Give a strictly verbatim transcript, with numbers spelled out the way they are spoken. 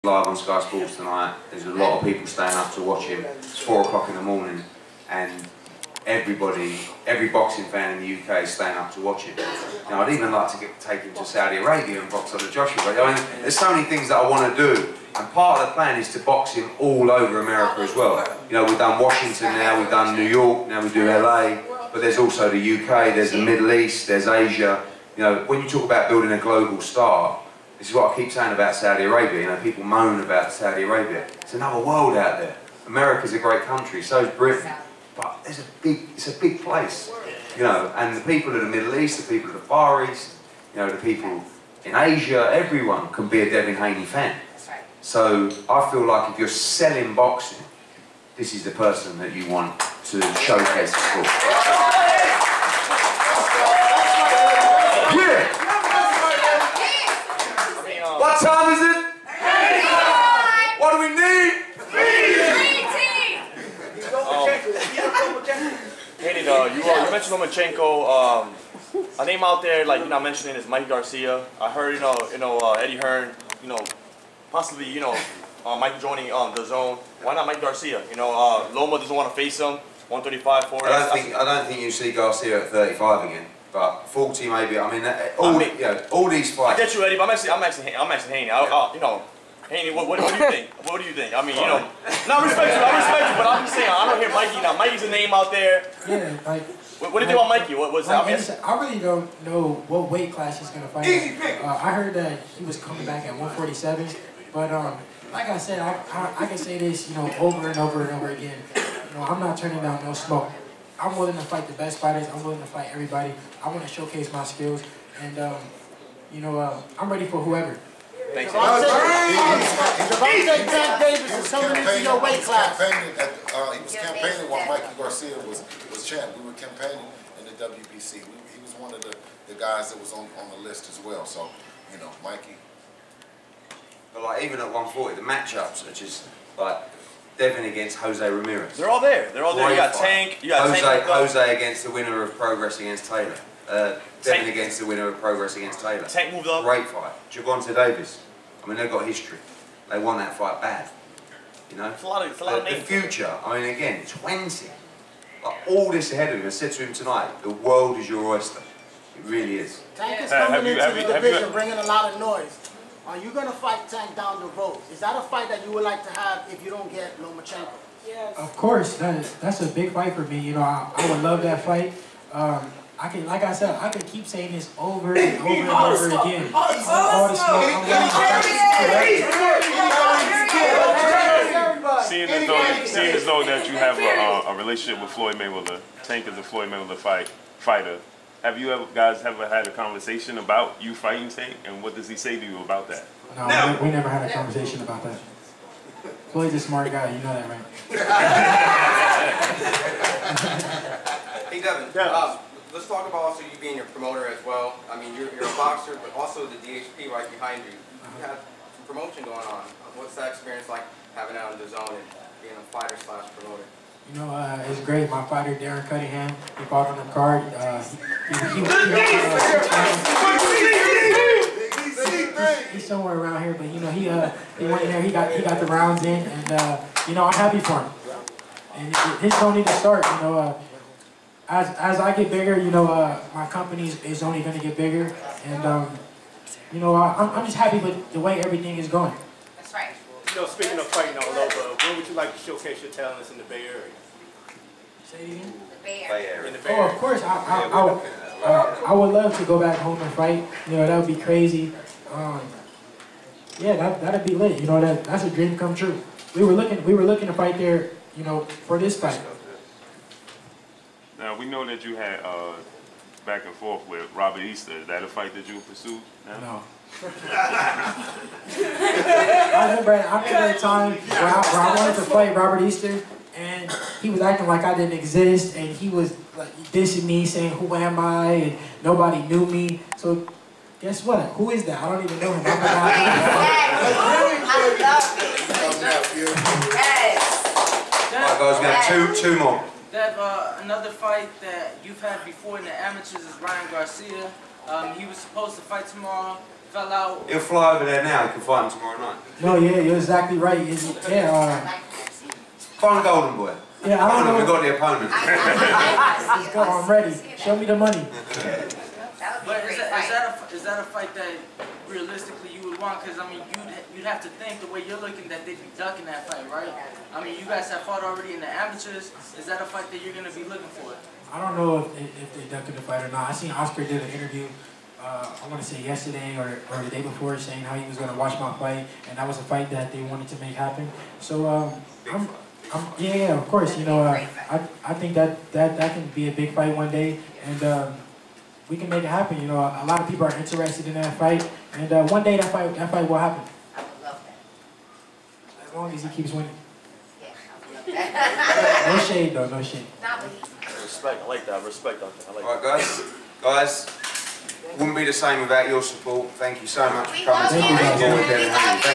Live on Sky Sports tonight. There's a lot of people staying up to watch him. It's four o'clock in the morning, and everybody, every boxing fan in the U K is staying up to watch him. Now, I'd even like to get, take him to Saudi Arabia and box under Joshua. But I mean, there's so many things that I want to do, and part of the plan is to box him all over America as well. You know, we've done Washington now, we've done New York, now we do L A, but there's also the U K, there's the Middle East, there's Asia. You know, when you talk about building a global star, this is what I keep saying about Saudi Arabia. You know, people moan about Saudi Arabia. It's another world out there. America's a great country, so is Britain. But there's a big, it's a big place. You know, and the people of the Middle East, the people of the Far East, you know, the people in Asia, everyone can be a Devin Haney fan. So I feel like if you're selling boxing, this is the person that you want to showcase the sport. Yeah. What time is it? What do we need? Haney, uh, you, uh, you mentioned Lomachenko. Um, a name out there, like you're not mentioning, is Mike Garcia. I heard, you know, you know, uh, Eddie Hearn, you know, possibly, you know, uh, Mike joining um, the zone. Why not Mike Garcia? You know, uh, Loma doesn't want to face him. one thirty-five, forty. I don't think I don't think you see Garcia at thirty-five again. But forty maybe. I mean, all, I mean, you know, all these fights. I get you, Eddie. But I'm actually, I'm actually, I'm actually Haney. I, uh, you know, Haney. What, what, what do you think? What do you think? I mean, you know, no, I respect you. I respect you. But I'm just saying, I don't hear Mikey now. Mikey's a name out there. Yeah, like. What, what do you think about Mikey? What was that? I, mean, I really don't know what weight class he's gonna fight. Easy pick. Uh, I heard that he was coming back at one forty-seven, but um, like I said, I, I I can say this, you know, over and over and over again. You know, I'm not turning down no smoke. I'm willing to fight the best fighters. I'm willing to fight everybody. I want to showcase my skills, and um, you know, uh, I'm ready for whoever. Thanks. Devontae Tank Davis is coming into your weight class. Campaigning at, uh, he was campaigning while Mikey Garcia was was champ. We were campaigning in the W B C. We, he was one of the, the guys that was on on the list as well. So, you know, Mikey. But like even at one forty, the matchups are just like Devin against Jose Ramirez. They're all there. They're all there. You got Tank. You got Jose, Tank. Jose against the winner of Progress against Taylor. Uh, Devin Tank. against the winner of Progress against Taylor. Tank moved up. Great fight. Javonte Davis. I mean, they've got history. They won that fight bad. You know? It's a lot of, it's a lot of the, the names. future, I mean, again, twenty. Like, all this ahead of him. I said to him tonight, the world is your oyster. It really is. Tank is Yeah. coming Have you- into have the you- have division you- bringing a lot of noise. Are you going to fight Tank down the road? Is that a fight that you would like to have if you don't get Lomachenko? Yes. Of course, that is, that's a big fight for me. You know, I, I would love that fight. Um, I can, like I said, I can keep saying this over and over and over again. All the smoke. I'm ready to Seeing as though, seeing as though that you have a, a relationship with Floyd Mayweather, Tank is a Floyd Mayweather fight fighter. Have you ever guys ever had a conversation about you fighting Tank, and what does he say to you about that? No, no. We, we never had a conversation about that. Floyd's a smart guy, you know that, right? Hey Devin, uh, let's talk about also you being a promoter as well. I mean, you're, you're a boxer, but also the D H P right behind you. You have some promotion going on. What's that experience like, having that on the zone and being a fighter slash promoter? You know, uh, it's great. My fighter, Darren Cunningham, he fought on the card. Uh, he, he, he, he, he, he's somewhere around here, but you know, he uh, he went in there. He got he got the rounds in, and uh, you know, I'm happy for him. And his don't need to start. You know, uh, as as I get bigger, you know, uh, my company is, is only going to get bigger, and um, you know, I, I'm I'm just happy with the way everything is going. That's right. You know, speaking of fighting all over, where would you like to showcase your talents in the Bay Area? Say it again. The Bay Bay Area. In the Bay Oh, Area. of course. I I, I, would, uh, I would love to go back home and fight. You know, that would be crazy. Um, yeah, that that'd be lit. You know, that that's a dream come true. We were looking we were looking to fight there. You know, for this fight. Now we know that you had uh, back and forth with Robert Easter. Is that a fight that you pursued? Now? No. I remember, I remember a time where I, where I wanted to fight Robert Easter, and he was acting like I didn't exist, and he was like dissing me, saying, "Who am I?" and nobody knew me. So, guess what? Who is that? I don't even know him. I'm I love it. Yes. All right, guys, we have two, two more. Dev, uh, another fight that you've had before in the amateurs is Ryan Garcia. Um, he was supposed to fight tomorrow. fell out. He'll fly over there now. He can fight him tomorrow night. No, yeah, you're exactly right. Is yeah. Uh, Find Golden Boy. Yeah, I don't know. We got the opponent. Let's go. I'm ready. Show me the money. But is that, is that a is that a fight that realistically you would want? Because I mean, you'd you'd have to think the way you're looking that they'd be ducking that fight, right? I mean, you guys have fought already in the amateurs. Is that a fight that you're gonna be looking for? I don't know if they, if they ducking the fight or not. I seen Oscar did an interview. Uh, I want to say yesterday or, or the day before, saying how he was gonna watch my fight, and that was a fight that they wanted to make happen. So um, I'm, I'm, yeah, yeah, of course, you know, uh, I I think that that that can be a big fight one day, and. Um, We can make it happen, you know. A lot of people are interested in that fight, and uh, one day that fight, that fight will happen. I would love that. As long as he keeps winning. Yeah, I would love that. No shade, though, no shade. Not with Respect, I like that. Respect that. I like All right, guys, guys, wouldn't be the same without your support. Thank you so much for coming. We love you. Thank you.